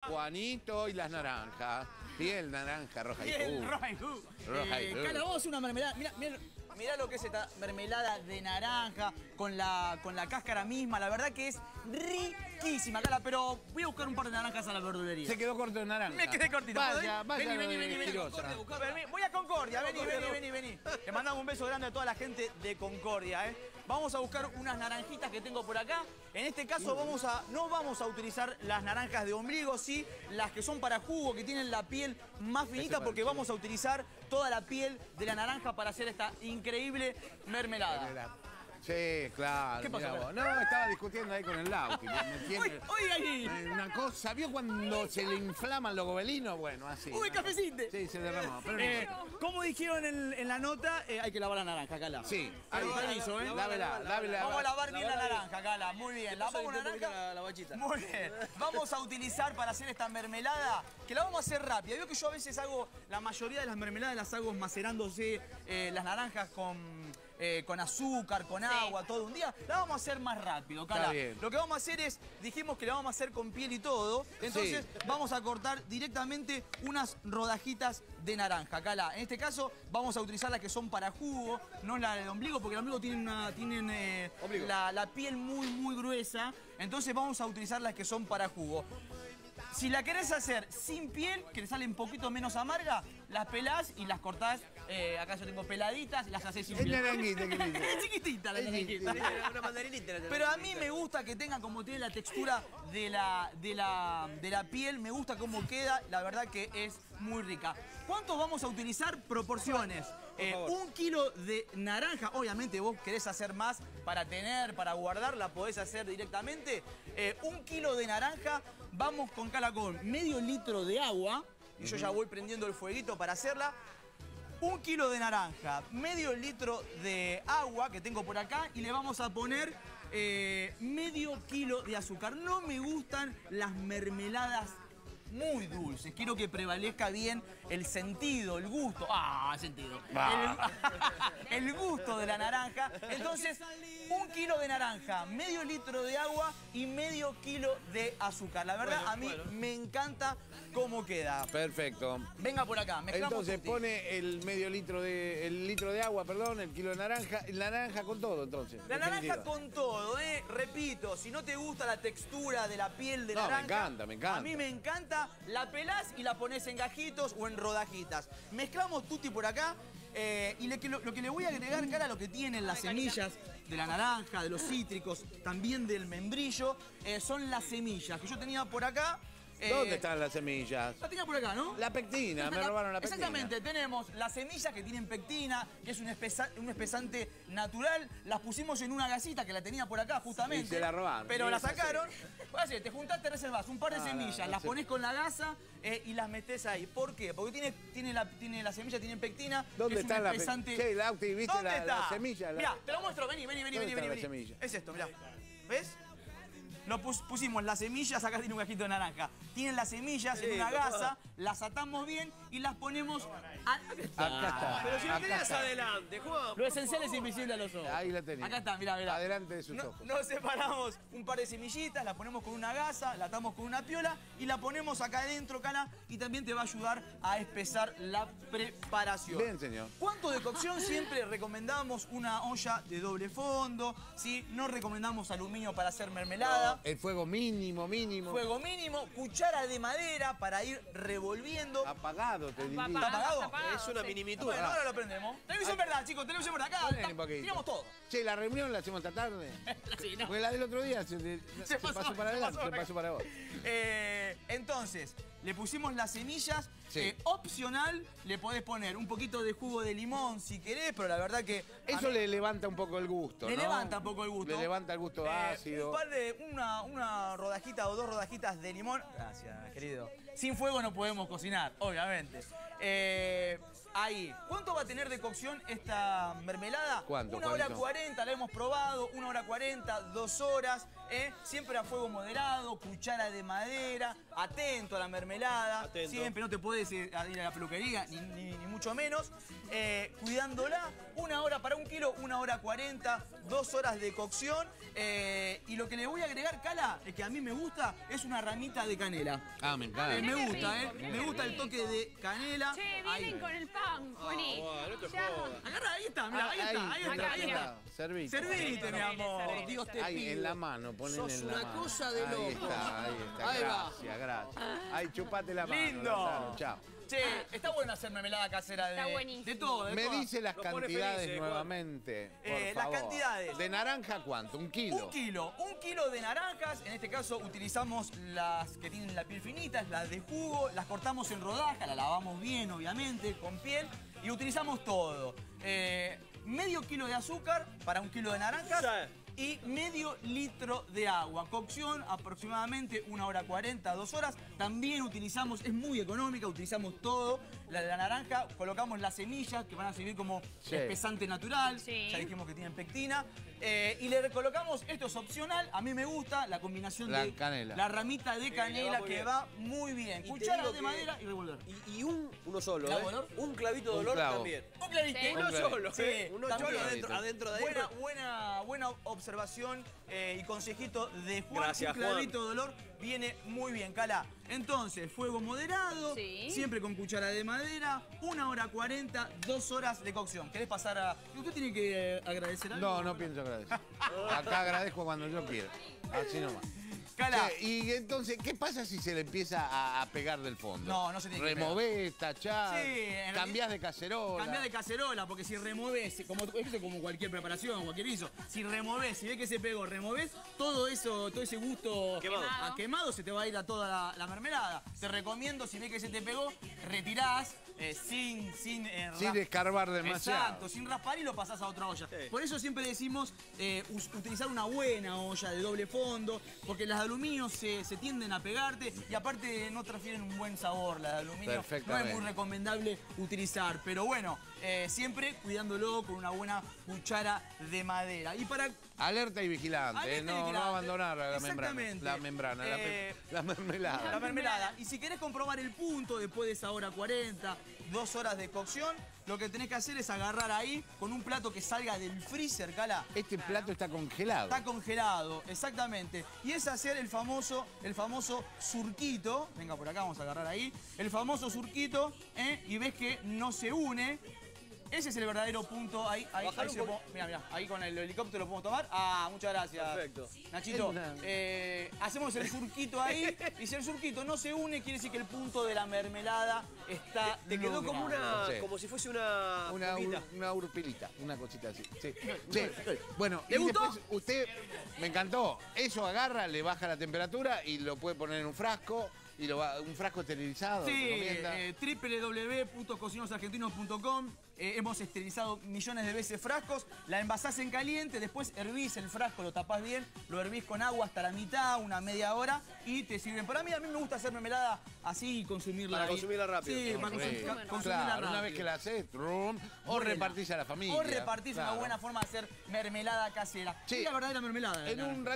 Juanito y las naranjas. Piel naranja, roja y Bien, jugo. roja y jugo. Roja y jugo. Cala, vos una mermelada. Mirá lo que es esta mermelada de naranja con la cáscara misma. La verdad que es riquísima, Cala. Pero voy a buscar un par de naranjas a la verdulería. Se quedó corto de naranja. Me quedé cortito. Vaya, vaya. Vení. Voy a Concordia, vení. Le mandamos un beso grande a toda la gente de Concordia, Vamos a buscar unas naranjitas que tengo por acá. En este caso no vamos a utilizar las naranjas de ombligo, sí, las que son para jugo, que tienen la piel más finita, porque vamos a utilizar toda la piel de la naranja para hacer esta increíble mermelada. Sí, claro. ¿Qué pasó? No, estaba discutiendo ahí con el Lauti. Oye, ahí. Una cosa, ¿vio cuando se le inflaman los gobelinos? Bueno, así. Uy, cafecito. Sí, se derramó. Pero como dijeron en la nota, hay que lavar la naranja, Cala. sí. Permiso, Lávela. Vamos a lavar bien la naranja, Cala. Muy bien. Lavamos la naranja. La bachita. Muy bien. Vamos a utilizar para hacer esta mermelada, que la vamos a hacer rápida. Veo que yo a veces la mayoría de las mermeladas las hago macerándose las naranjas con azúcar, con agua, todo un día. La vamos a hacer más rápido, Cala. Está bien. Lo que vamos a hacer es, dijimos que la vamos a hacer con piel y todo, entonces vamos a cortar directamente unas rodajitas de naranja, Cala. En este caso vamos a utilizar las que son para jugo, no la de ombligo, porque el ombligo tienen la piel muy gruesa, entonces vamos a utilizar las que son para jugo. Si la querés hacer sin piel, que le sale un poquito menos amarga, las pelás y las cortás. Acá yo tengo peladitas y las hacés sin piel. Es naranjita, Es chiquitita la naranjita. Una mandarinita. Pero a mí me gusta que tenga, como tiene la textura de la piel, me gusta cómo queda, la verdad que es muy rica. ¿Cuántos vamos a utilizar? Proporciones. 1 kilo de naranja, obviamente vos querés hacer más para guardar, la podés hacer directamente. 1 kilo de naranja, vamos con Cala con medio litro de agua, y yo ya voy prendiendo el fueguito para hacerla. 1 kilo de naranja, medio litro de agua que tengo por acá, y le vamos a poner medio kilo de azúcar. No me gustan las mermeladas muy dulces. Quiero que prevalezca bien el sentido, el gusto. Sentido. El gusto de la naranja. Entonces, 1 kilo de naranja, medio litro de agua y medio kilo de azúcar. La verdad, a mí me encanta cómo queda. Perfecto. Venga por acá, mezclamos. Entonces pone el litro de agua, perdón, el kilo de naranja, la naranja con todo, entonces. La naranja con todo, repito, si no te gusta la textura de la piel de naranja. Me encanta. A mí me encanta, la pelás y la pones en gajitos o en rodajitas. Mezclamos tutti por acá. Y lo que le voy a agregar, Cala, lo que tienen las semillas de la naranja, de los cítricos, también del membrillo, son las semillas que yo tenía por acá. ¿Dónde están las semillas? La tenía por acá, ¿no? La pectina, me robaron la pectina. Exactamente, tenemos las semillas que tienen pectina, que es un espesante natural. Las pusimos en una gasita que la tenía por acá justamente. Y se la robaron. Pero la sacaron. Te juntás, te reservás un par de semillas, las ponés con la gasa y las metés ahí. ¿Por qué? Porque la semilla tiene pectina. ¿Dónde está la espesante... Che, Lauti, ¿viste ¿Dónde está? la semilla? Mirá, te lo muestro, vení. La semilla? Es esto, mirá. ¿Ves? Pusimos las semillas, acá tiene un gajito de naranja. Tienen las semillas en una gasa, las atamos bien y las ponemos... Acá está. Pero si lo tenías adelante, Juan. Lo esencial es invisible a los ojos. Ahí la tenés. Acá está, mirá. Adelante de sus ojos. Nos separamos un par de semillitas, la ponemos con una gasa, la atamos con una piola y la ponemos acá adentro, Cala, y también te va a ayudar a espesar la preparación. Bien, señor. ¿Cuánto de cocción? Siempre recomendamos una olla de doble fondo, ¿sí? No recomendamos aluminio para hacer mermelada. El fuego mínimo. Fuego mínimo, cuchara de madera para ir revolviendo. Apagado, te diría. ¿Está apagado? Es una minimitura. Bueno, ahora lo prendemos. Televisión verdad, chicos, televisión verdad. Acá Ponen un poquito. tiramos todo. Che, la reunión la hacemos esta tarde. Sí, no. Porque la del otro día se pasó para adelante, se pasó para vos. Entonces, le pusimos las semillas. Sí. Opcional, le podés poner un poquito de jugo de limón si querés, pero la verdad que... Eso le levanta un poco el gusto, Le ¿no? levanta un poco el gusto. Le levanta el gusto ácido. Una rodajita o 2 rodajitas de limón. Gracias, querido. Sin fuego no podemos cocinar, obviamente. Ahí. ¿Cuánto va a tener de cocción esta mermelada? ¿Cuánto? 1 hora 40, la hemos probado. 1 hora 40, 2 horas. Siempre a fuego moderado, cuchara de madera. Atento a la mermelada. mermelada. Atento. Siempre no te podés ir a la peluquería, ni mucho menos. Cuidándola, 1 hora para 1 kilo, 1 hora 40, 2 horas de cocción. Y lo que le voy a agregar, Cala, es que a mí me gusta, es una ramita de canela. Ah, me encanta. Me gusta, rico, mirá me qué gusta el rico. toque de canela. Che, Ahí. vienen con el pan, Juaní. bueno, no te Ya. jodas. Agarra, ahí está, mira, ahí está, ahí está, ahí está. Servite. Servite, mi amor. Servite. Dios te Ahí, pido. en la mano, ponen Sos en la una mano. cosa de Ahí loco. está, ahí está. Ahí va. Gracias, gracias. Ahí, chupate la mano. Lindo. Lautaro, chao. Che, está bueno hacer mermelada casera Está de buenísimo. todo. De Me todas. dice las Nos pone cantidades felices, Juan. nuevamente, por Las favor. cantidades. ¿De naranja cuánto? ¿1 kilo? 1 kilo de naranjas, en este caso utilizamos las que tienen la piel finita, las de jugo, las cortamos en rodajas, las lavamos bien, obviamente, con piel, y utilizamos todo. Medio kilo de azúcar para 1 kilo de naranjas. Sí. Y medio litro de agua. Cocción aproximadamente 1 hora 40, 2 horas. También utilizamos, es muy económica, utilizamos todo. La de la naranja, colocamos las semillas que van a servir como Sí. espesante natural. Sí. Ya dijimos que tienen pectina. Y le recolocamos, esto es opcional, a mí me gusta la combinación La de canela. la ramita de le canela va muy que bien. va muy bien. Y te Cuchara digo de que- madera y revolver. Y uno solo, ¿Clavo de olor? Un clavito de Un olor clavo. también. Un clarito. Sí. Uno solo, Sí, Uno también. solo adentro de ahí. Buena observación y consejito de Juan. Gracias, Un clavito de olor viene muy bien, Cala. Entonces, fuego moderado, Sí. siempre con cuchara de madera, 1 hora 40, 2 horas de cocción. ¿Querés pasar a...? ¿Usted tiene que agradecer algo? No, no pienso agradecer. Acá agradezco cuando yo quiero. Así nomás. Cala. Che, y entonces, ¿qué pasa si se le empieza a pegar del fondo? No, no se tiene que Removés, tachás, Sí, en cambiás de cacerola. Cambiá de cacerola, porque si removés, como, esto es como cualquier preparación, cualquier guiso, si removés, si ves que se pegó, removés, todo ese gusto Quemado. a quemado se te va a ir a toda la mermelada. Te recomiendo, si ves que se te pegó, retirás sin Sin ras- escarbar demasiado. Exacto, sin raspar y lo pasás a otra olla. Sí. Por eso siempre decimos utilizar una buena olla de doble fondo, porque las de aluminio se tienden a pegarte y aparte no transfieren un buen sabor. Las de aluminio no es Perfectamente. muy recomendable utilizar, pero bueno, siempre cuidándolo con una buena cuchara de madera. Y para Alerta y vigilante, Alerta y no, vigilante. no abandonar la membrana. Exactamente. La membrana, la mermelada. la mermelada. Y si querés comprobar el punto después de esa hora 40, 2 horas de cocción, lo que tenés que hacer es agarrar ahí con un plato que salga del freezer, Cala. Este plato está congelado. Está congelado, exactamente. Y es hacer el famoso surquito. Venga, por acá vamos a agarrar ahí. El famoso surquito, y ves que no se une. Ese es el verdadero punto. Ahí Bajar un se lo poco. puedo- Mira, ahí con el helicóptero lo podemos tomar. Ah, muchas gracias. Perfecto. Nachito, Es hacemos el surquito ahí. Y si el surquito no se une, quiere decir que el punto de la mermelada está Te quedó como logrado. Sí. como si fuese una pupita. Una urpilita, una cosita así. Sí. Sí. Bueno, ¿Le y gustó? después usted, me encantó, eso agarra, le baja la temperatura y lo puede poner en un frasco, y un frasco esterilizado. Sí, recomienda. www.cocinosargentinos.com. Hemos esterilizado millones de veces frascos. La envasás en caliente, después hervís el frasco, lo tapás bien, lo hervís con agua hasta la mitad, una media hora, y te sirven. Para mí, a mí me gusta hacer mermelada así y consumirla Para ahí. consumirla rápido. Sí, para Correcto. consumirla Claro, una rápido. vez que la haces, trum, o Buena. repartís a la familia. O repartís, Claro. una buena forma de hacer mermelada casera. Sí. Es la verdadera mermelada. En un